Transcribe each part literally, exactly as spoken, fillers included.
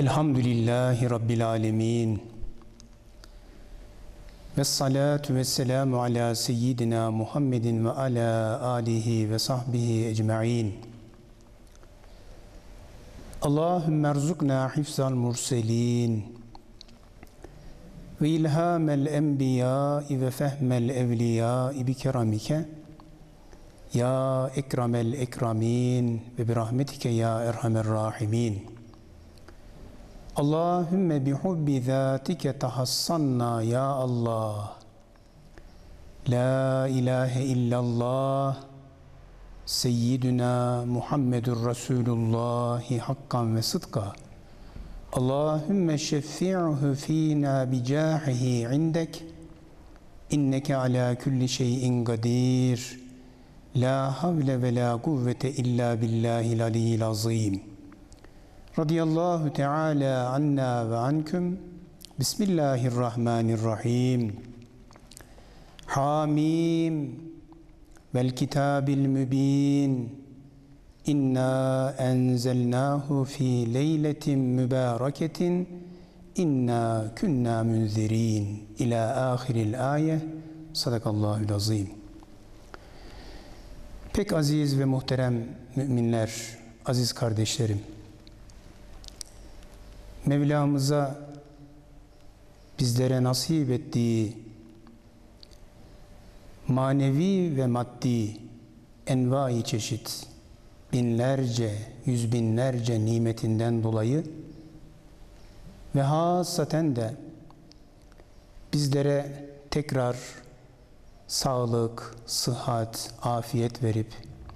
Elhamdülillahi Rabbil alemin. Vessalatu vesselamu ala seyyidina Muhammedin ve ala alihi ve sahbihi ecma'in. Allahümme erzukna hifzal murselin ve ilhamel enbiyai ve fehmel evliyai bi keramike ya ekremel ekramin ve bi rahmetike ya erhamer rahimin. Allahümme bihubbi zâtike tahassanna ya Allah. La ilahe illallah Seyyiduna Muhammedur Resulullahi hakkan ve sıdka. Allahümme şeffi'hu fînâ bicâhihi indek. İnneke alâ kulli şeyin kadir. La havle ve la kuvvete illa billahil aliyyil azîm. Radiyallahu Teala anna ve ankum. Bismillahirrahmanirrahim. Hamim vel kitabil mübin. İnna enzelnahu fi leyletin mübareketin. İnna kunna münzirin. İlâ âhiril âye. Sadakallahul azîm. Pek aziz ve muhterem müminler, aziz kardeşlerim. Mevlamıza bizlere nasip ettiği manevi ve maddi envai çeşit binlerce, yüz binlerce nimetinden dolayı ve hasaten de bizlere tekrar sağlık, sıhhat, afiyet verip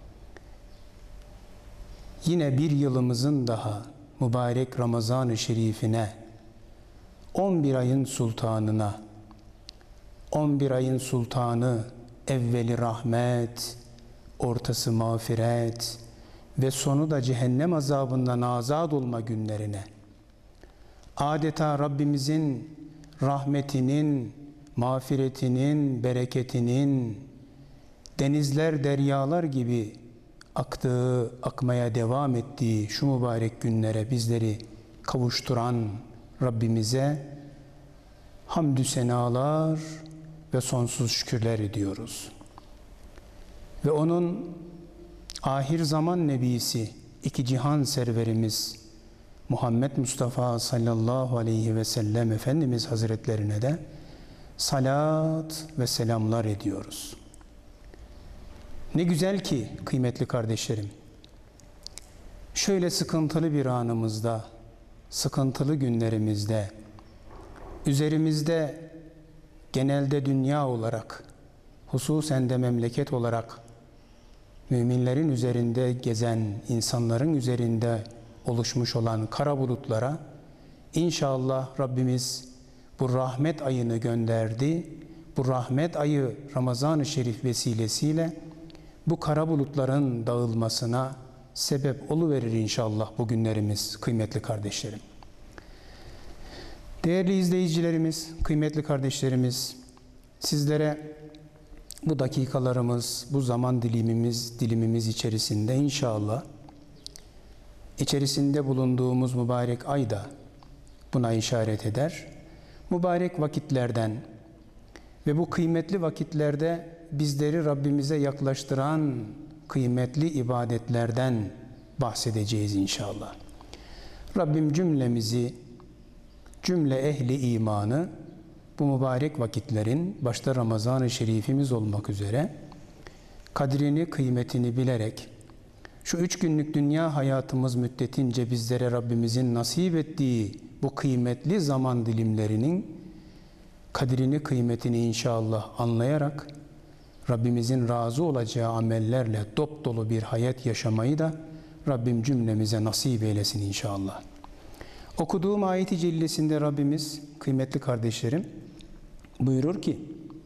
yine bir yılımızın daha mübarek Ramazan-ı Şerifine, on bir ayın sultanına, on bir ayın sultanı, evveli rahmet, ortası mağfiret ve sonu da cehennem azabından azad olma günlerine, adeta Rabbimizin rahmetinin, mağfiretinin, bereketinin denizler, deryalar gibi aktığı, akmaya devam ettiği şu mübarek günlere bizleri kavuşturan Rabbimize hamdü senalar ve sonsuz şükürler ediyoruz. Ve onun ahir zaman nebisi, iki cihan serverimiz Muhammed Mustafa sallallahu aleyhi ve sellem Efendimiz Hazretlerine de salat ve selamlar ediyoruz. Ne güzel ki kıymetli kardeşlerim, şöyle sıkıntılı bir anımızda, sıkıntılı günlerimizde, üzerimizde genelde dünya olarak, hususen de memleket olarak, müminlerin üzerinde gezen, insanların üzerinde oluşmuş olan kara bulutlara, inşallah Rabbimiz bu rahmet ayını gönderdi. Bu rahmet ayı Ramazan-ı Şerif vesilesiyle bu kara bulutların dağılmasına sebep oluverir inşallah bu günlerimiz kıymetli kardeşlerim. Değerli izleyicilerimiz, kıymetli kardeşlerimiz, sizlere bu dakikalarımız, bu zaman dilimimiz, dilimimiz içerisinde inşallah içerisinde bulunduğumuz mübarek ayda buna işaret eder. Mübarek vakitlerden ve bu kıymetli vakitlerde bizleri Rabbimize yaklaştıran kıymetli ibadetlerden bahsedeceğiz inşallah. Rabbim cümlemizi, cümle ehli imanı bu mübarek vakitlerin başta Ramazan-ı Şerifimiz olmak üzere kadrini, kıymetini bilerek şu üç günlük dünya hayatımız müddetince bizlere Rabbimizin nasip ettiği bu kıymetli zaman dilimlerinin kadrini, kıymetini inşallah anlayarak Rabbimizin razı olacağı amellerle dop dolu bir hayat yaşamayı da Rabbim cümlemize nasip eylesin inşallah. Okuduğum ayet-i cellesinde Rabbimiz, kıymetli kardeşlerim, buyurur ki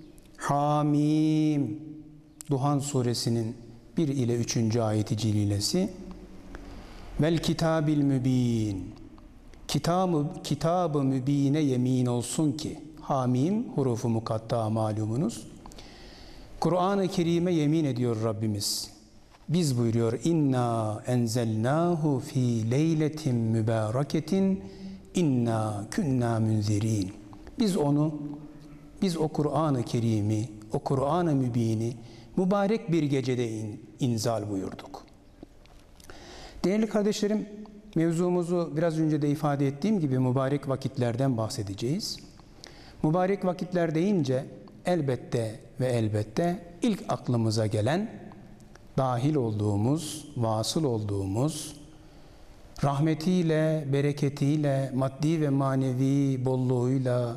Hamim, Duhan suresinin bir ile üçüncü ayet-i celilesi, vel kitabil mübin, kitabı, kitabı mübine yemin olsun ki, Hamim hurufu mukatta malumunuz, Kur'an-ı Kerim'e yemin ediyor Rabbimiz. Biz buyuruyor inna enzelnahu fi leyletin mübareketin İnna kunna munzirin. Biz onu, biz o Kur'an-ı Kerim'i, o Kur'an-ı Mübin'i mübarek bir gecede in, inzal buyurduk. Değerli kardeşlerim, mevzumuzu biraz önce de ifade ettiğim gibi mübarek vakitlerden bahsedeceğiz. Mübarek vakitler deyince elbette ve elbette ilk aklımıza gelen dahil olduğumuz, vasıl olduğumuz, rahmetiyle, bereketiyle, maddi ve manevi bolluğuyla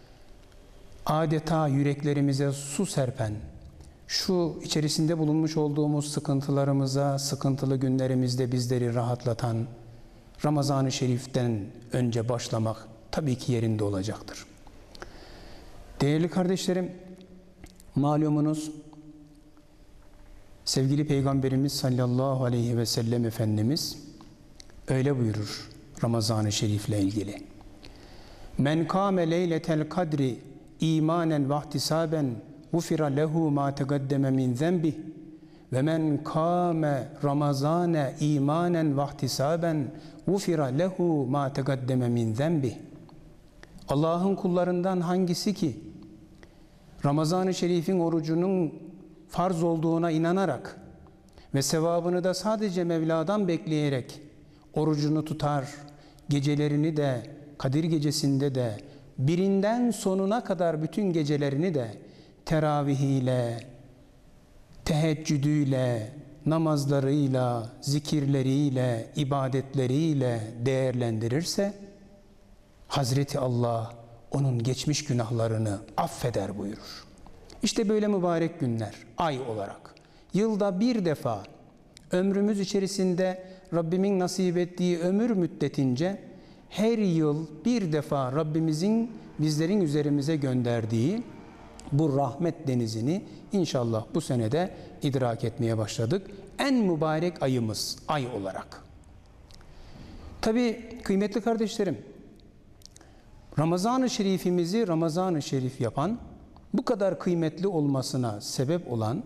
adeta yüreklerimize su serpen, şu içerisinde bulunmuş olduğumuz sıkıntılarımıza, sıkıntılı günlerimizde bizleri rahatlatan Ramazan-ı Şerif'ten önce başlamak tabii ki yerinde olacaktır. Değerli kardeşlerim, malumunuz sevgili Peygamberimiz sallallahu aleyhi ve sellem Efendimiz öyle buyurur Ramazan-ı Şerif'le ilgili. Men kâme leyletel kadri imanen ve ihtisaben gufira lehu ma tegaddeme min zenbih ve men kâme ramazane imanen ve ihtisaben gufira lehu ma tegaddeme min zenbih. Allah'ın kullarından hangisi ki Ramazan-ı Şerif'in orucunun farz olduğuna inanarak ve sevabını da sadece Mevla'dan bekleyerek orucunu tutar, gecelerini de Kadir Gecesi'nde de birinden sonuna kadar bütün gecelerini de teravihiyle, teheccüdüyle, namazlarıyla, zikirleriyle, ibadetleriyle değerlendirirse Hazreti Allah onun geçmiş günahlarını affeder buyurur. İşte böyle mübarek günler ay olarak yılda bir defa ömrümüz içerisinde Rabbimin nasip ettiği ömür müddetince her yıl bir defa Rabbimizin bizlerin üzerimize gönderdiği bu rahmet denizini inşallah bu senede idrak etmeye başladık. En mübarek ayımız ay olarak. Tabii kıymetli kardeşlerim, Ramazan-ı Şerifimizi Ramazan-ı Şerif yapan, bu kadar kıymetli olmasına sebep olan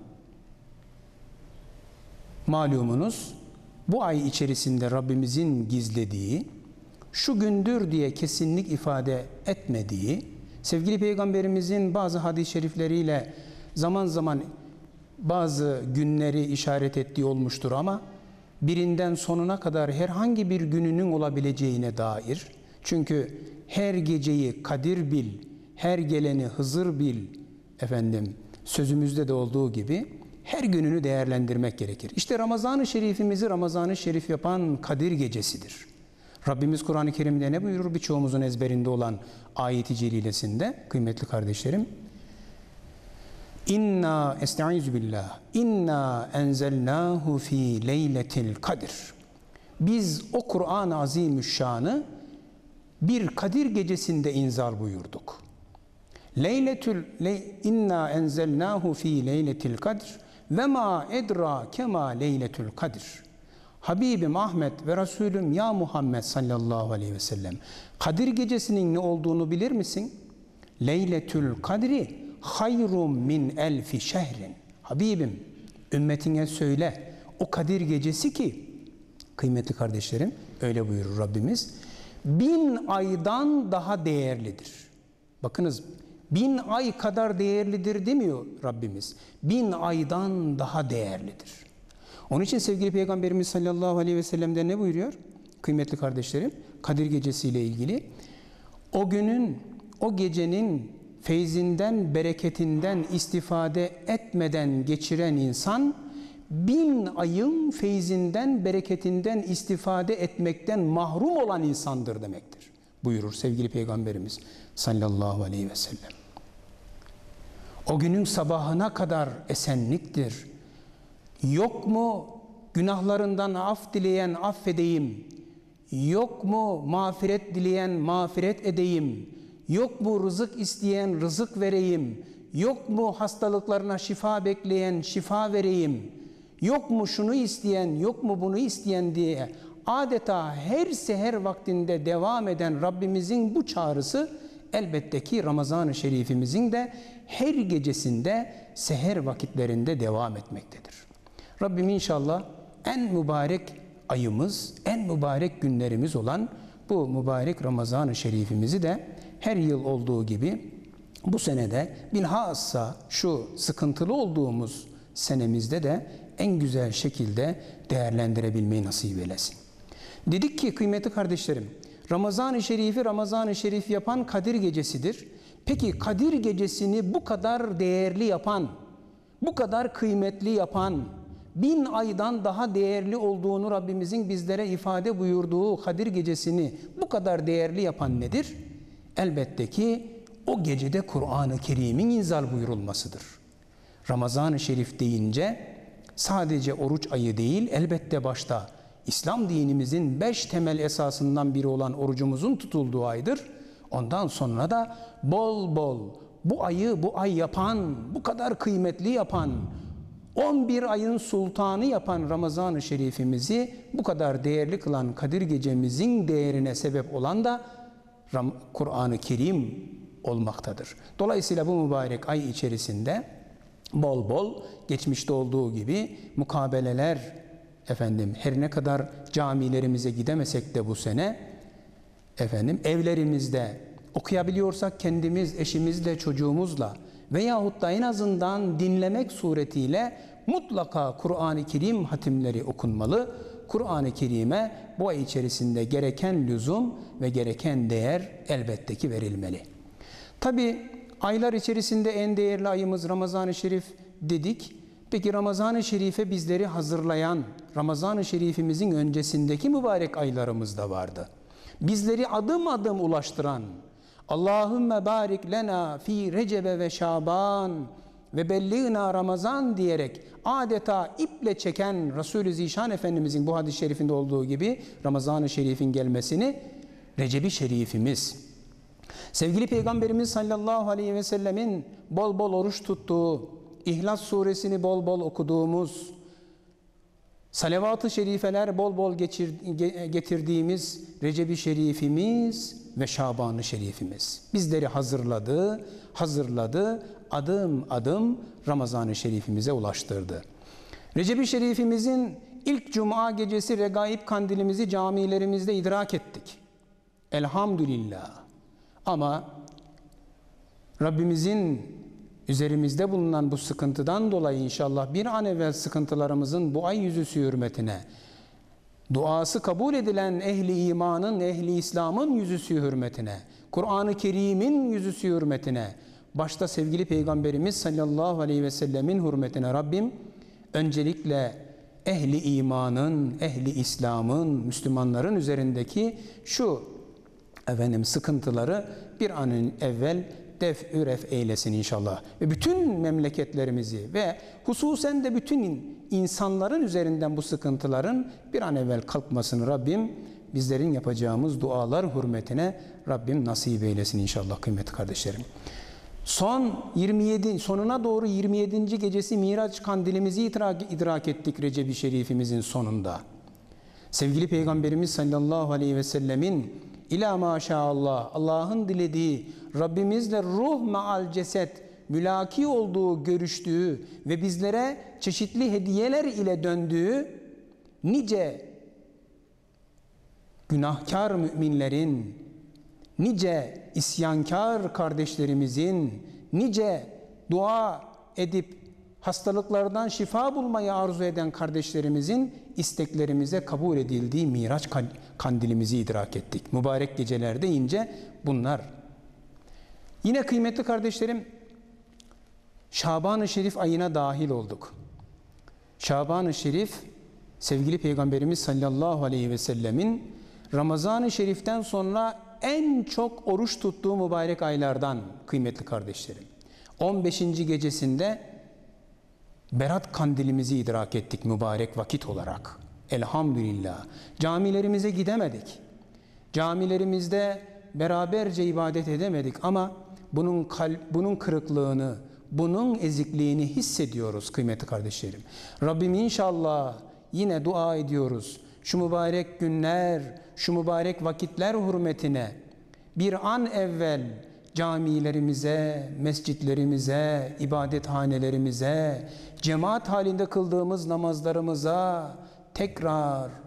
malumunuz bu ay içerisinde Rabbimizin gizlediği, şu gündür diye kesinlik ifade etmediği, sevgili Peygamberimizin bazı hadis-i şerifleriyle zaman zaman bazı günleri işaret ettiği olmuştur ama birinden sonuna kadar herhangi bir gününün olabileceğine dair, çünkü her geceyi kadir bil, her geleni Hızır bil, efendim sözümüzde de olduğu gibi her gününü değerlendirmek gerekir. İşte Ramazan-ı Şerifimizi Ramazan-ı Şerif yapan Kadir Gecesidir. Rabbimiz Kur'an-ı Kerim'de ne buyurur? Birçoğumuzun ezberinde olan ayet-i celilesinde kıymetli kardeşlerim. İnna estaizu billah. İnna enzelnahu fi leyletil kadir. Biz o Kur'an-ı Azimüşşan'ı bir Kadir Gecesinde inzal buyurduk. Leyletül le, inna enzelnahu fi leyletil kadir ve ma edra kema leyletül kadir. Habibim Ahmet ve Resulüm ya Muhammed sallallahu aleyhi ve sellem, Kadir Gecesi'nin ne olduğunu bilir misin? Leyletül kadri hayrun min elfi şehrin. Habibim, ümmetine söyle, o Kadir Gecesi ki, kıymetli kardeşlerim, öyle buyurur Rabbimiz, bin aydan daha değerlidir. Bakınız, bin ay kadar değerlidir demiyor Rabbimiz. Bin aydan daha değerlidir. Onun için sevgili Peygamberimiz sallallahu aleyhi ve sellem'de ne buyuruyor? Kıymetli kardeşlerim, Kadir Gecesi ile ilgili. O günün, o gecenin feyzinden, bereketinden istifade etmeden geçiren insan, bin ayın feyzinden, bereketinden istifade etmekten mahrum olan insandır demektir. Buyurur sevgili Peygamberimiz sallallahu aleyhi ve sellem. O günün sabahına kadar esenliktir. Yok mu günahlarından af dileyen affedeyim? Yok mu mağfiret dileyen mağfiret edeyim? Yok mu rızık isteyen rızık vereyim? Yok mu hastalıklarına şifa bekleyen şifa vereyim? Yok mu şunu isteyen, yok mu bunu isteyen diye adeta her seher vaktinde devam eden Rabbimizin bu çağrısı elbette ki Ramazan-ı Şerifimizin de her gecesinde seher vakitlerinde devam etmektedir. Rabbim inşallah en mübarek ayımız, en mübarek günlerimiz olan bu mübarek Ramazan-ı Şerifimizi de her yıl olduğu gibi bu senede bilhassa şu sıkıntılı olduğumuz senemizde de en güzel şekilde değerlendirebilmeyi nasip eylesin. Dedik ki kıymetli kardeşlerim, Ramazan-ı Şerif'i Ramazan-ı Şerif yapan Kadir Gecesi'dir. Peki Kadir Gecesi'ni bu kadar değerli yapan, bu kadar kıymetli yapan, bin aydan daha değerli olduğunu Rabbimizin bizlere ifade buyurduğu Kadir Gecesi'ni bu kadar değerli yapan nedir? Elbette ki o gecede Kur'an-ı Kerim'in inzal buyurulmasıdır. Ramazan-ı Şerif deyince sadece oruç ayı değil, elbette başta İslam dinimizin beş temel esasından biri olan orucumuzun tutulduğu aydır. Ondan sonra da bol bol bu ayı bu ay yapan, bu kadar kıymetli yapan, on bir ayın sultanı yapan Ramazan-ı Şerifimizi bu kadar değerli kılan Kadir Gecemizin değerine sebep olan da Kur'an-ı Kerim olmaktadır. Dolayısıyla bu mübarek ay içerisinde bol bol geçmişte olduğu gibi mukabeleler, efendim her ne kadar camilerimize gidemesek de bu sene efendim evlerimizde okuyabiliyorsak kendimiz, eşimizle, çocuğumuzla veyahut da en azından dinlemek suretiyle mutlaka Kur'an-ı Kerim hatimleri okunmalı. Kur'an-ı Kerim'e bu ay içerisinde gereken lüzum ve gereken değer elbette ki verilmeli. Tabi aylar içerisinde en değerli ayımız Ramazan-ı Şerif dedik. Peki Ramazan-ı Şerif'e bizleri hazırlayan, Ramazan-ı Şerif'imizin öncesindeki mübarek aylarımız da vardı. Bizleri adım adım ulaştıran, Allahümme barik lena fi Recebe ve Şaban ve belliğna Ramazan diyerek adeta iple çeken Resulü Zişan Efendimizin bu hadis-i şerifinde olduğu gibi Ramazan-ı Şerif'in gelmesini Recep-i Şerifimiz, sevgili Peygamberimiz sallallahu aleyhi ve sellemin bol bol oruç tuttuğu, İhlas suresini bol bol okuduğumuz, salavat-ı şerifeler bol bol geçir, getirdiğimiz Recep-i Şerifimiz ve Şaban-ı Şerifimiz bizleri hazırladı, hazırladı, adım adım Ramazan-ı Şerifimize ulaştırdı. Recep-i Şerifimizin ilk Cuma gecesi Regaib kandilimizi camilerimizde idrak ettik. Elhamdülillah. Ama Rabbimizin üzerimizde bulunan bu sıkıntıdan dolayı inşallah bir an evvel sıkıntılarımızın bu ay yüzüsü hürmetine, duası kabul edilen ehli imanın, ehli İslam'ın yüzüsü hürmetine, Kur'an-ı Kerim'in yüzüsü hürmetine, başta sevgili Peygamberimiz sallallahu aleyhi ve sellemin hürmetine Rabbim öncelikle ehli imanın, ehli İslam'ın, Müslümanların üzerindeki şu efendim sıkıntıları bir an evvel def-ü ref eylesin inşallah. Ve bütün memleketlerimizi ve hususen de bütün insanların üzerinden bu sıkıntıların bir an evvel kalkmasını Rabbim bizlerin yapacağımız dualar hürmetine Rabbim nasip eylesin inşallah kıymetli kardeşlerim. Son yirmi yedi sonuna doğru yirmi yedinci gecesi Miraç kandilimizi idrak, idrak ettik Recep-i Şerifimizin sonunda. Sevgili Peygamberimiz sallallahu aleyhi ve sellemin İlâ maşallah Allah'ın dilediği Rabbimizle ruh meal ceset mülaki olduğu, görüştüğü ve bizlere çeşitli hediyeler ile döndüğü nice günahkar müminlerin, nice isyankar kardeşlerimizin, nice dua edip hastalıklardan şifa bulmayı arzu eden kardeşlerimizin isteklerimize kabul edildiği Miraç kandilimizi idrak ettik. Mübarek geceler deyince bunlar. Yine kıymetli kardeşlerim, Şaban-ı Şerif ayına dahil olduk. Şaban-ı Şerif, sevgili Peygamberimiz sallallahu aleyhi ve sellemin Ramazan-ı Şerif'ten sonra en çok oruç tuttuğu mübarek aylardan kıymetli kardeşlerim. on beşinci gecesinde Berat kandilimizi idrak ettik mübarek vakit olarak. Elhamdülillah. Camilerimize gidemedik. Camilerimizde beraberce ibadet edemedik ama bunun kalp, bunun kırıklığını, bunun ezikliğini hissediyoruz kıymetli kardeşlerim. Rabbim inşallah yine dua ediyoruz. Şu mübarek günler, şu mübarek vakitler hürmetine bir an evvel camilerimize, mescitlerimize, ibadethanelerimize, cemaat halinde kıldığımız namazlarımıza tekrar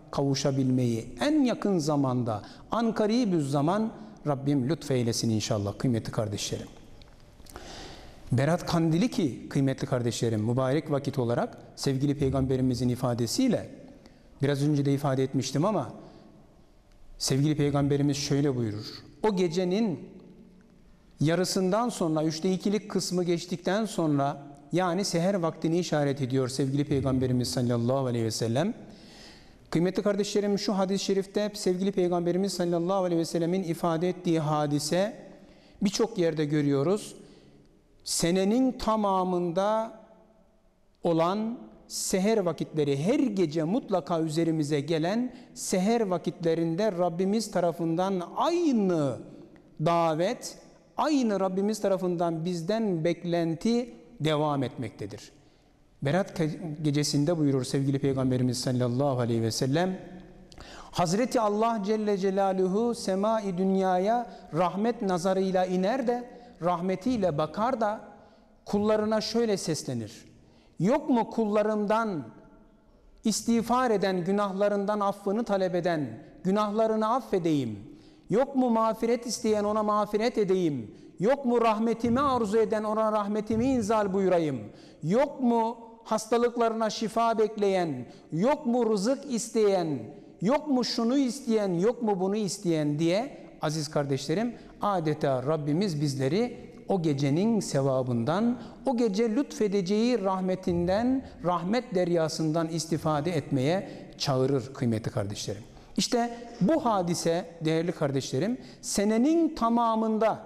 kavuşabilmeyi en yakın zamanda, ankaribüz zaman Rabbim lütfeylesin inşallah kıymetli kardeşlerim. Berat Kandili ki kıymetli kardeşlerim mübarek vakit olarak sevgili Peygamberimizin ifadesiyle biraz önce de ifade etmiştim ama sevgili Peygamberimiz şöyle buyurur. O gecenin yarısından sonra üçte ikilik kısmı geçtikten sonra yani seher vaktini işaret ediyor sevgili Peygamberimiz sallallahu aleyhi ve sellem. Kıymetli kardeşlerim şu hadis-i şerifte sevgili Peygamberimiz sallallahu aleyhi ve sellemin ifade ettiği hadise birçok yerde görüyoruz. Senenin tamamında olan seher vakitleri, her gece mutlaka üzerimize gelen seher vakitlerinde Rabbimiz tarafından aynı davet, aynı Rabbimiz tarafından bizden beklenti devam etmektedir. Berat gecesinde buyurur sevgili Peygamberimiz sallallahu aleyhi ve sellem, Hazreti Allah Celle Celaluhu semai dünyaya rahmet nazarıyla iner de rahmetiyle bakar da kullarına şöyle seslenir. Yok mu kullarımdan istiğfar eden, günahlarından affını talep eden, günahlarını affedeyim? Yok mu mağfiret isteyen, ona mağfiret edeyim? Yok mu rahmetimi arzu eden, ona rahmetimi inzal buyurayım? Yok mu hastalıklarına şifa bekleyen, yok mu rızık isteyen, yok mu şunu isteyen, yok mu bunu isteyen diye aziz kardeşlerim adeta Rabbimiz bizleri o gecenin sevabından, o gece lütfedeceği rahmetinden, rahmet deryasından istifade etmeye çağırır kıymetli kardeşlerim. İşte bu hadise değerli kardeşlerim senenin tamamında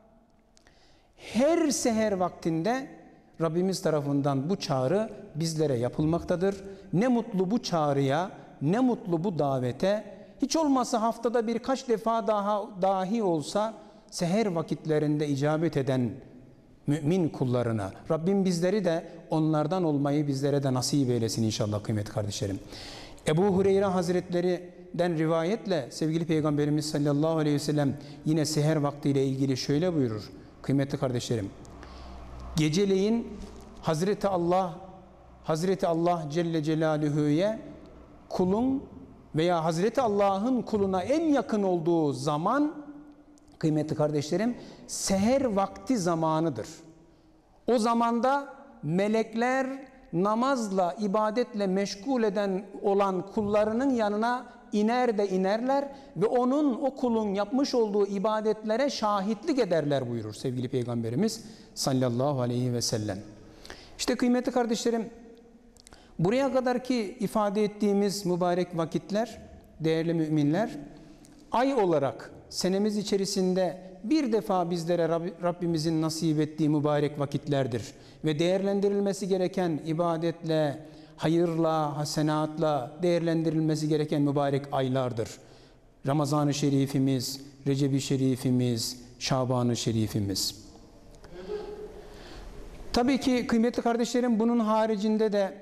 her seher vaktinde Rabbimiz tarafından bu çağrı bizlere yapılmaktadır. Ne mutlu bu çağrıya, ne mutlu bu davete. Hiç olmazsa haftada birkaç defa daha dahi olsa seher vakitlerinde icabet eden mümin kullarına Rabbim bizleri de onlardan olmayı bizlere de nasip eylesin inşallah kıymetli kardeşlerim. Ebu Hureyre Hazretleri'den rivayetle sevgili Peygamberimiz sallallahu aleyhi ve sellem yine seher vaktiyle ilgili şöyle buyurur kıymetli kardeşlerim. Geceleyin Hazreti Allah Hazreti Allah Celle Celaluhu'ya kulun veya Hazreti Allah'ın kuluna en yakın olduğu zaman kıymetli kardeşlerim seher vakti zamanıdır. O zamanda melekler namazla, ibadetle meşgul eden olan kullarının yanına iner de inerler ve onun o kulun yapmış olduğu ibadetlere şahitlik ederler buyurur sevgili Peygamberimiz sallallahu aleyhi ve sellem. İşte kıymetli kardeşlerim buraya kadar ki ifade ettiğimiz mübarek vakitler değerli müminler ay olarak senemiz içerisinde bir defa bizlere Rabbimizin nasip ettiği mübarek vakitlerdir ve değerlendirilmesi gereken ibadetle, hayırla, hasenatla değerlendirilmesi gereken mübarek aylardır. Ramazan-ı Şerifimiz, Recep-i Şerifimiz, Şaban-ı Şerifimiz. Tabii ki kıymetli kardeşlerim bunun haricinde de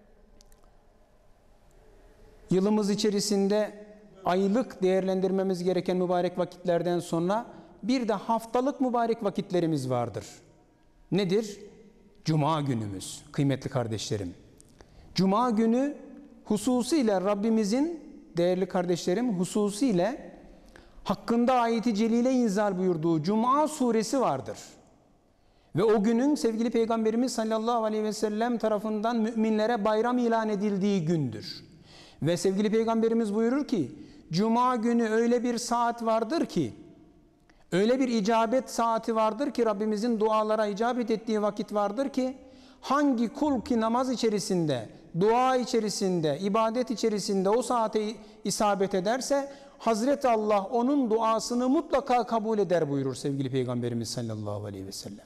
yılımız içerisinde aylık değerlendirmemiz gereken mübarek vakitlerden sonra bir de haftalık mübarek vakitlerimiz vardır. Nedir? Cuma günümüz kıymetli kardeşlerim. Cuma günü hususiyle Rabbimizin değerli kardeşlerim hususiyle hakkında ayeti celile inzal buyurduğu Cuma suresi vardır. Ve o günün sevgili Peygamberimiz sallallahu aleyhi ve sellem tarafından müminlere bayram ilan edildiği gündür. Ve sevgili Peygamberimiz buyurur ki Cuma günü öyle bir saat vardır ki öyle bir icabet saati vardır ki Rabbimizin dualara icabet ettiği vakit vardır ki hangi kul ki namaz içerisinde, dua içerisinde, ibadet içerisinde o saate isabet ederse Hazreti Allah onun duasını mutlaka kabul eder buyurur sevgili Peygamberimiz sallallahu aleyhi ve sellem.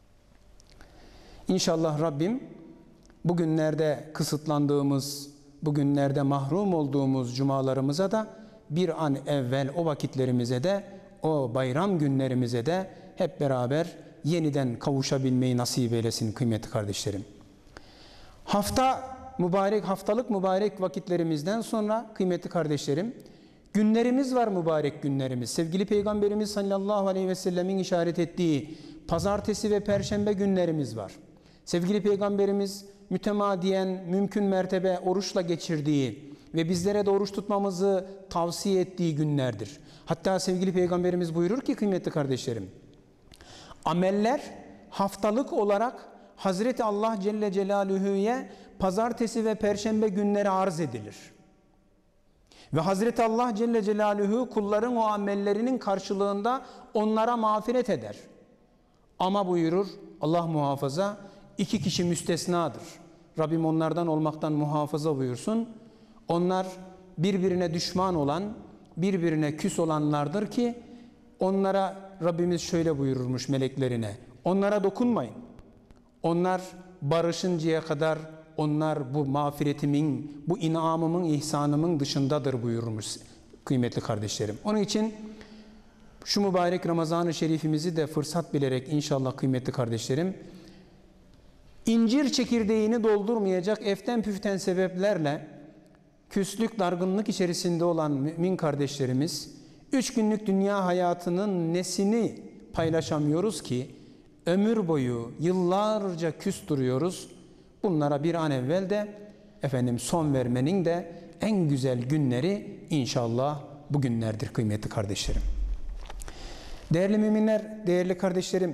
İnşallah Rabbim bugünlerde kısıtlandığımız, bugünlerde mahrum olduğumuz cumalarımıza da bir an evvel o vakitlerimize de, o bayram günlerimize de hep beraber yeniden kavuşabilmeyi nasip eylesin kıymetli kardeşlerim. Hafta mübarek, haftalık mübarek vakitlerimizden sonra kıymetli kardeşlerim, günlerimiz var mübarek günlerimiz. Sevgili Peygamberimiz sallallahu aleyhi ve sellemin işaret ettiği pazartesi ve perşembe günlerimiz var. Sevgili Peygamberimiz mütemadiyen mümkün mertebe oruçla geçirdiği ve bizlere de oruç tutmamızı tavsiye ettiği günlerdir. Hatta sevgili Peygamberimiz buyurur ki kıymetli kardeşlerim, ameller haftalık olarak Hazreti Allah Celle Celaluhu'ya pazartesi ve perşembe günleri arz edilir. Ve Hazreti Allah Celle Celaluhu kulların o amellerinin karşılığında onlara mağfiret eder. Ama buyurur Allah muhafaza, iki kişi müstesnadır. Rabbim onlardan olmaktan muhafaza buyursun. Onlar birbirine düşman olan, birbirine küs olanlardır ki onlara Rabbimiz şöyle buyururmuş meleklerine: onlara dokunmayın. Onlar barışıncaya kadar onlar bu mağfiretimin, bu inamımın, ihsanımın dışındadır buyurmuş kıymetli kardeşlerim. Onun için şu mübarek Ramazan-ı Şerifimizi de fırsat bilerek inşallah kıymetli kardeşlerim, incir çekirdeğini doldurmayacak eften püften sebeplerle küslük, dargınlık içerisinde olan mümin kardeşlerimiz, üç günlük dünya hayatının nesini paylaşamıyoruz ki ömür boyu yıllarca küs duruyoruz. Bunlara bir an evvel de efendim son vermenin de en güzel günleri inşallah bugünlerdir kıymetli kardeşlerim. Değerli müminler, değerli kardeşlerim,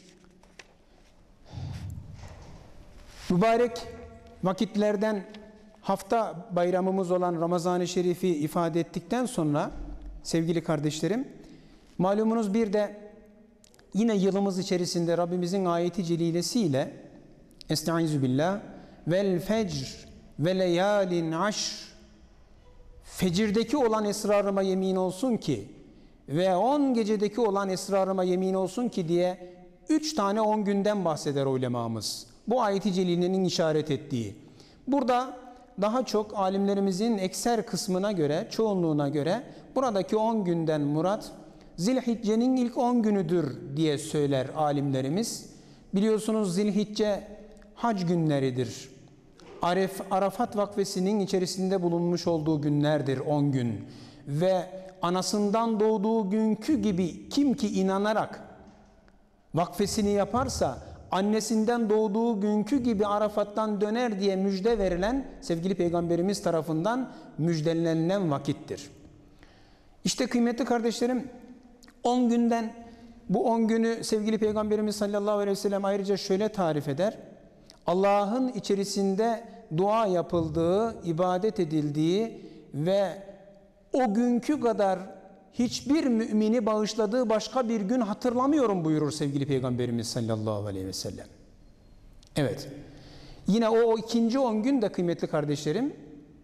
mübarek vakitlerden hafta bayramımız olan Ramazan-ı Şerif'i ifade ettikten sonra sevgili kardeşlerim, malumunuz bir de yine yılımız içerisinde Rabbimizin ayeti celilesiyle Estaizu billah vel fecr ve leyalin aşr, fecirdeki olan esrarıma yemin olsun ki ve on gecedeki olan esrarıma yemin olsun ki diye üç tane on günden bahseder ulemamız. Bu ayeti celilenin işaret ettiği. Burada daha çok alimlerimizin ekser kısmına göre, çoğunluğuna göre buradaki on günden murat Zilhicce'nin ilk on günüdür diye söyler alimlerimiz. Biliyorsunuz Zilhicce hac günleridir. Aref, Arafat vakfesinin içerisinde bulunmuş olduğu günlerdir on gün. Ve anasından doğduğu günkü gibi kim ki inanarak vakfesini yaparsa annesinden doğduğu günkü gibi Arafat'tan döner diye müjde verilen sevgili Peygamberimiz tarafından müjdelenilen vakittir. İşte kıymetli kardeşlerim, on günden bu on günü sevgili Peygamberimiz sallallahu aleyhi ve sellem ayrıca şöyle tarif eder: Allah'ın içerisinde dua yapıldığı, ibadet edildiği ve o günkü kadar hiçbir mümini bağışladığı başka bir gün hatırlamıyorum buyurur sevgili Peygamberimiz sallallahu aleyhi ve sellem. Evet. Yine o, o ikinci on gün de kıymetli kardeşlerim,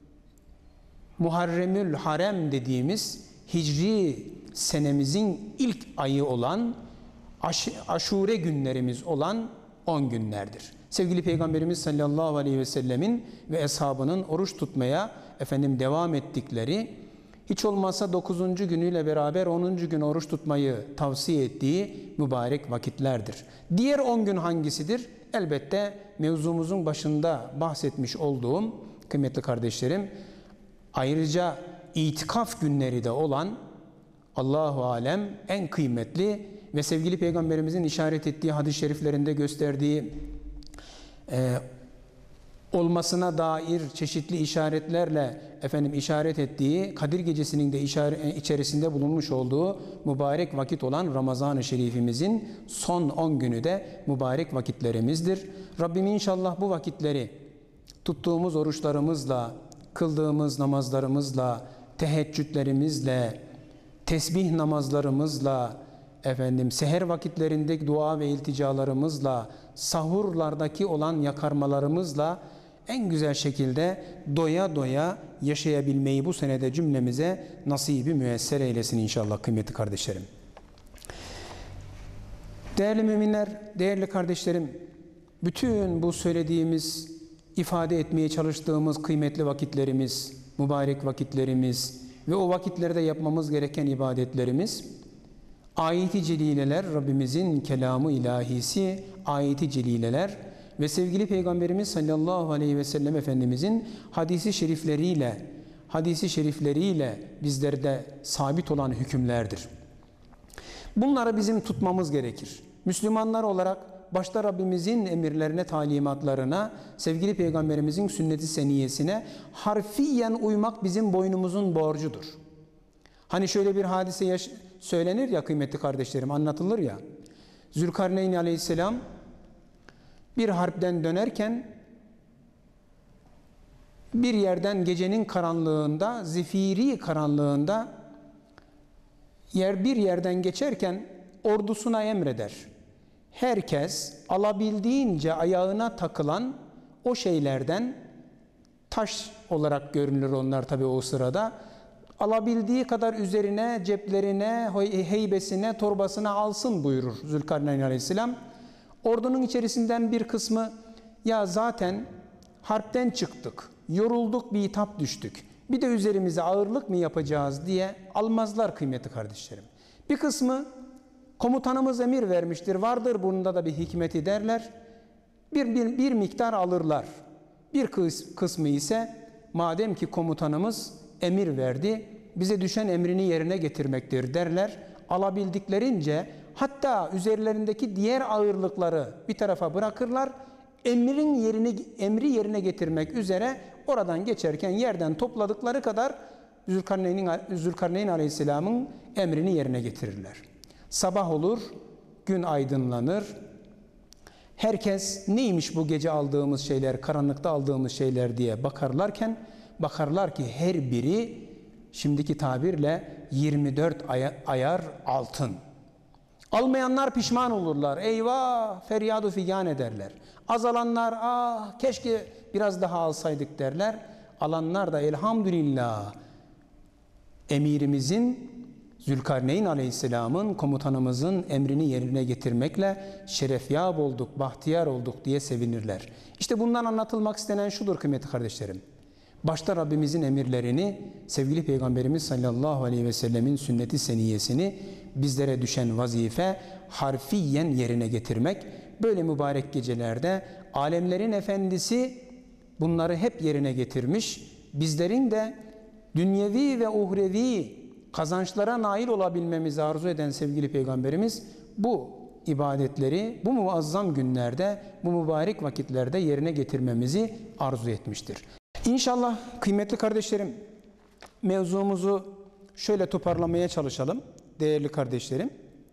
Muharremül Harem dediğimiz Hicri senemizin ilk ayı olan aş aşure günlerimiz olan on günlerdir. Sevgili Peygamberimiz sallallahu aleyhi ve sellemin ve eshabının oruç tutmaya efendim devam ettikleri, hiç olmazsa dokuzuncu günüyle beraber onuncu gün oruç tutmayı tavsiye ettiği mübarek vakitlerdir. Diğer on gün hangisidir? Elbette mevzumuzun başında bahsetmiş olduğum kıymetli kardeşlerim, ayrıca itikaf günleri de olan Allahu alem en kıymetli ve sevgili Peygamberimizin işaret ettiği hadis-i şeriflerinde gösterdiği e, olmasına dair çeşitli işaretlerle efendim işaret ettiği Kadir Gecesi'nin de işaret, içerisinde bulunmuş olduğu mübarek vakit olan Ramazan-ı Şerifimizin son on günü de mübarek vakitlerimizdir. Rabbim inşallah bu vakitleri tuttuğumuz oruçlarımızla, kıldığımız namazlarımızla, teheccüdlerimizle, tesbih namazlarımızla, efendim seher vakitlerindeki dua ve ilticalarımızla, sahurlardaki olan yakarmalarımızla en güzel şekilde doya doya yaşayabilmeyi bu senede cümlemize nasibi müyesser eylesin inşallah kıymetli kardeşlerim. Değerli müminler, değerli kardeşlerim, bütün bu söylediğimiz, ifade etmeye çalıştığımız kıymetli vakitlerimiz, mübarek vakitlerimiz ve o vakitlerde yapmamız gereken ibadetlerimiz, ayet-i celileler, Rabbimizin kelamı ilahisi, ayet-i celileler ve sevgili Peygamberimiz sallallahu aleyhi ve sellem Efendimizin hadisi şerifleriyle, hadisi şerifleriyle bizlerde sabit olan hükümlerdir. Bunları bizim tutmamız gerekir. Müslümanlar olarak başta Rabbimizin emirlerine, talimatlarına, sevgili Peygamberimizin sünnet-i seniyesine harfiyen uymak bizim boynumuzun borcudur. Hani şöyle bir hadise yaş- söylenir ya kıymetli kardeşlerim, anlatılır ya. Zülkarneyn aleyhisselam bir harpten dönerken bir yerden gecenin karanlığında, zifiri karanlığında yer bir yerden geçerken ordusuna emreder. Herkes alabildiğince ayağına takılan o şeylerden, taş olarak görünür onlar tabii o sırada, alabildiği kadar üzerine, ceplerine, heybesine, torbasına alsın buyurur Zülkarneyn aleyhisselam. Ordunun içerisinden bir kısmı ya zaten harpten çıktık, yorulduk, bir bitap düştük, bir de üzerimize ağırlık mı yapacağız diye almazlar kıymetli kardeşlerim. Bir kısmı komutanımız emir vermiştir, vardır bunda da bir hikmeti derler. Bir, bir, bir miktar alırlar. Bir kısmı ise madem ki komutanımız emir verdi, bize düşen emrini yerine getirmektir derler. Alabildiklerince, hatta üzerlerindeki diğer ağırlıkları bir tarafa bırakırlar. Emrin yerini, emri yerine getirmek üzere oradan geçerken yerden topladıkları kadar Zülkarneyn, Zülkarneyn Aleyhisselam'ın emrini yerine getirirler. Sabah olur, gün aydınlanır. Herkes neymiş bu gece aldığımız şeyler, karanlıkta aldığımız şeyler diye bakarlarken bakarlar ki her biri şimdiki tabirle yirmi dört ayar altın. Almayanlar pişman olurlar. Eyvah, feryadu figan ederler. Azalanlar ah keşke biraz daha alsaydık derler. Alanlar da elhamdülillah emirimizin, Zülkarneyn Aleyhisselam'ın, komutanımızın emrini yerine getirmekle şerefyab olduk, bahtiyar olduk diye sevinirler. İşte bundan anlatılmak istenen şudur kıymetli kardeşlerim. Başta Rabbimizin emirlerini, sevgili Peygamberimiz sallallahu aleyhi ve sellemin sünnet-i seniyesini, bizlere düşen vazife harfiyen yerine getirmek. Böyle mübarek gecelerde alemlerin efendisi bunları hep yerine getirmiş. Bizlerin de dünyevi ve uhrevi kazançlara nail olabilmemizi arzu eden sevgili Peygamberimiz bu ibadetleri bu muazzam günlerde, bu mübarek vakitlerde yerine getirmemizi arzu etmiştir. İnşallah kıymetli kardeşlerim, mevzumuzu şöyle toparlamaya çalışalım değerli kardeşlerim.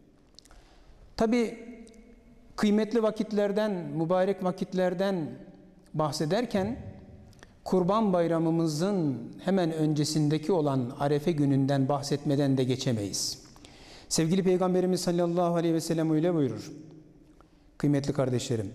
Tabi kıymetli vakitlerden, mübarek vakitlerden bahsederken Kurban Bayramımızın hemen öncesindeki olan Arefe gününden bahsetmeden de geçemeyiz. Sevgili Peygamberimiz sallallahu aleyhi ve sellem öyle buyurur. Kıymetli kardeşlerim,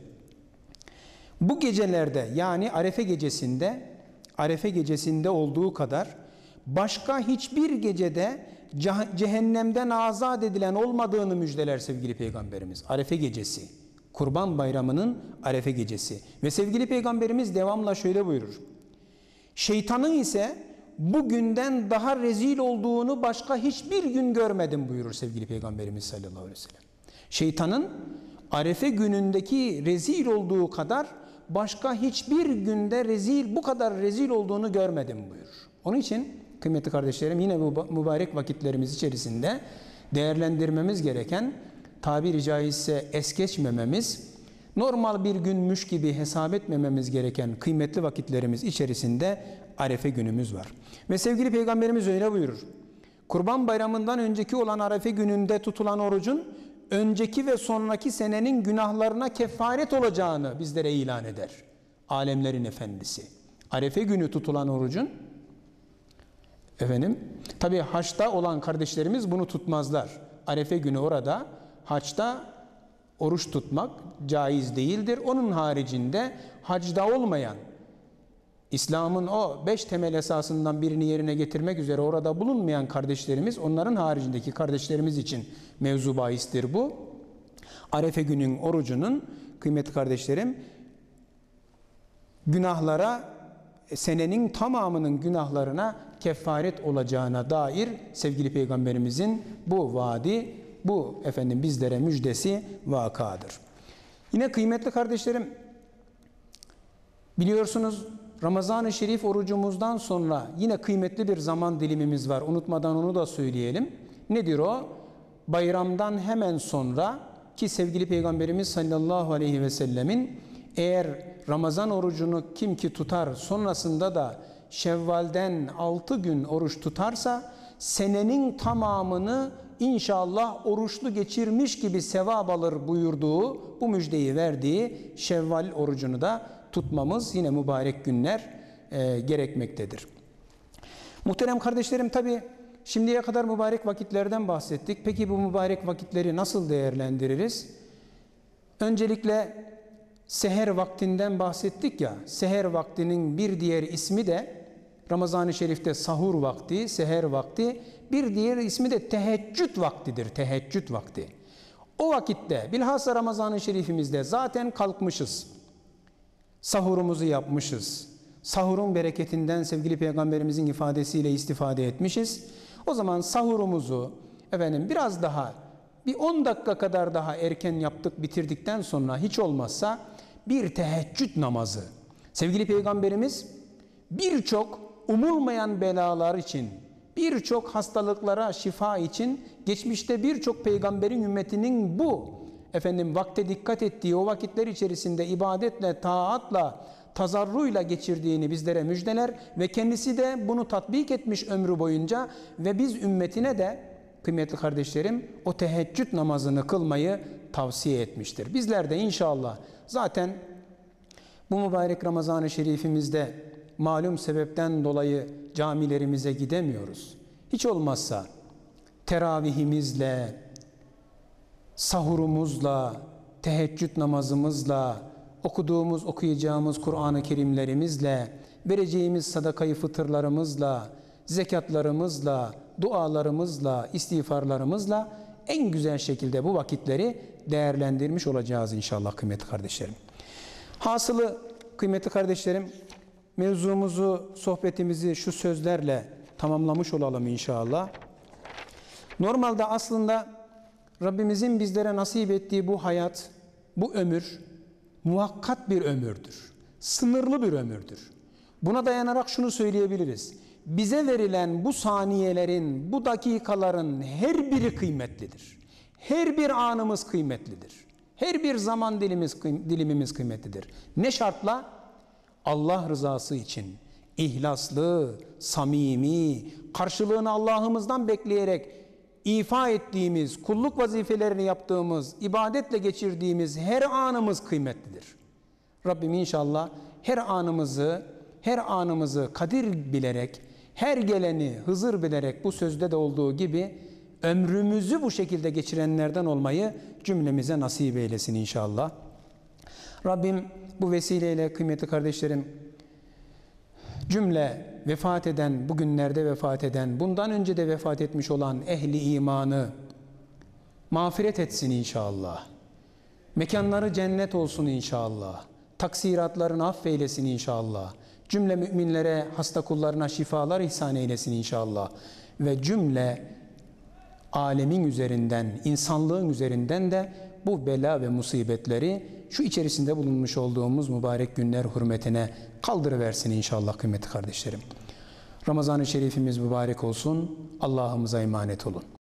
bu gecelerde yani Arefe gecesinde, Arefe gecesinde olduğu kadar başka hiçbir gecede cehennemden azat edilen olmadığını müjdeler sevgili Peygamberimiz. Arefe gecesi, Kurban Bayramı'nın Arefe gecesi. Ve sevgili Peygamberimiz devamla şöyle buyurur. Şeytanın ise bugünden daha rezil olduğunu başka hiçbir gün görmedim buyurur sevgili Peygamberimiz sallallahu aleyhi ve sellem. Şeytanın Arefe günündeki rezil olduğu kadar başka hiçbir günde rezil, bu kadar rezil olduğunu görmedim buyurur. Onun için kıymetli kardeşlerim, yine bu mübarek vakitlerimiz içerisinde değerlendirmemiz gereken, tabiri caizse es geçmememiz, normal bir günmüş gibi hesap etmememiz gereken kıymetli vakitlerimiz içerisinde Arefe günümüz var. Ve sevgili Peygamberimiz öyle buyurur. Kurban Bayramı'ndan önceki olan Arefe gününde tutulan orucun önceki ve sonraki senenin günahlarına kefaret olacağını bizlere ilan eder. Alemlerin efendisi. Arefe günü tutulan orucun, efendim, tabi haçta olan kardeşlerimiz bunu tutmazlar. Arefe günü orada haçta oruç tutmak caiz değildir. Onun haricinde hacda olmayan, İslam'ın o beş temel esasından birini yerine getirmek üzere orada bulunmayan kardeşlerimiz, onların haricindeki kardeşlerimiz için mevzu bahistir bu. Arefe günün orucunun kıymetli kardeşlerim günahlara, senenin tamamının günahlarına kefaret olacağına dair sevgili Peygamberimizin bu vaadi, bu efendim bizlere müjdesi vakadır. Yine kıymetli kardeşlerim, biliyorsunuz Ramazan-ı Şerif orucumuzdan sonra yine kıymetli bir zaman dilimimiz var. Unutmadan onu da söyleyelim. Nedir o? Bayramdan hemen sonra ki sevgili Peygamberimiz sallallahu aleyhi ve sellemin eğer Ramazan orucunu kim ki tutar sonrasında da Şevval'den altı gün oruç tutarsa senenin tamamını İnşallah oruçlu geçirmiş gibi sevap alır buyurduğu, bu müjdeyi verdiği Şevval orucunu da tutmamız yine mübarek günler e, gerekmektedir. Muhterem kardeşlerim, tabi şimdiye kadar mübarek vakitlerden bahsettik. Peki bu mübarek vakitleri nasıl değerlendiririz? Öncelikle seher vaktinden bahsettik ya, seher vaktinin bir diğer ismi de Ramazan-ı Şerif'te sahur vakti, seher vakti, bir diğer ismi de teheccüd vaktidir, teheccüd vakti. O vakitte, bilhassa Ramazan-ı Şerif'imizde zaten kalkmışız, sahurumuzu yapmışız, sahurun bereketinden sevgili Peygamberimizin ifadesiyle istifade etmişiz. O zaman sahurumuzu efendim biraz daha, bir on dakika kadar daha erken yaptık, bitirdikten sonra hiç olmazsa bir teheccüd namazı. Sevgili Peygamberimiz birçok umulmayan belalar için, birçok hastalıklara şifa için geçmişte birçok peygamberin ümmetinin bu efendim vakte dikkat ettiği, o vakitler içerisinde ibadetle, taatla, tazarruyla geçirdiğini bizlere müjdeler ve kendisi de bunu tatbik etmiş ömrü boyunca ve biz ümmetine de kıymetli kardeşlerim o teheccüd namazını kılmayı tavsiye etmiştir. Bizler de inşallah zaten bu mübarek Ramazan-ı Şerifimizde malum sebepten dolayı camilerimize gidemiyoruz. Hiç olmazsa teravihimizle, sahurumuzla, teheccüd namazımızla, okuduğumuz, okuyacağımız Kur'an-ı Kerimlerimizle, vereceğimiz sadakayı fıtırlarımızla, zekatlarımızla, dualarımızla, istiğfarlarımızla en güzel şekilde bu vakitleri değerlendirmiş olacağız inşallah kıymetli kardeşlerim. Hasılı kıymetli kardeşlerim, mevzumuzu, sohbetimizi şu sözlerle tamamlamış olalım inşallah. Normalde aslında Rabbimizin bizlere nasip ettiği bu hayat, bu ömür muhakkat bir ömürdür. Sınırlı bir ömürdür. Buna dayanarak şunu söyleyebiliriz. Bize verilen bu saniyelerin, bu dakikaların her biri kıymetlidir. Her bir anımız kıymetlidir. Her bir zaman dilimiz, dilimimiz kıymetlidir. Ne şartla? Allah rızası için ihlaslı, samimi, karşılığını Allah'ımızdan bekleyerek ifa ettiğimiz, kulluk vazifelerini yaptığımız, ibadetle geçirdiğimiz her anımız kıymetlidir. Rabbim inşallah her anımızı, her anımızı kadir bilerek, her geleni Hızır bilerek bu sözde de olduğu gibi ömrümüzü bu şekilde geçirenlerden olmayı cümlemize nasip eylesin inşallah. Rabbim bu vesileyle kıymetli kardeşlerim, cümle vefat eden, bugünlerde vefat eden, bundan önce de vefat etmiş olan ehli imanı mağfiret etsin inşallah. Mekanları cennet olsun inşallah. Taksiratlarını affeylesin inşallah. Cümle müminlere, hasta kullarına şifalar ihsan eylesin inşallah. Ve cümle alemin üzerinden, insanlığın üzerinden de bu bela ve musibetleri şu içerisinde bulunmuş olduğumuz mübarek günler hürmetine kaldırıversin inşallah kıymetli kardeşlerim. Ramazan-ı Şerifimiz mübarek olsun. Allah'ımıza emanet olun.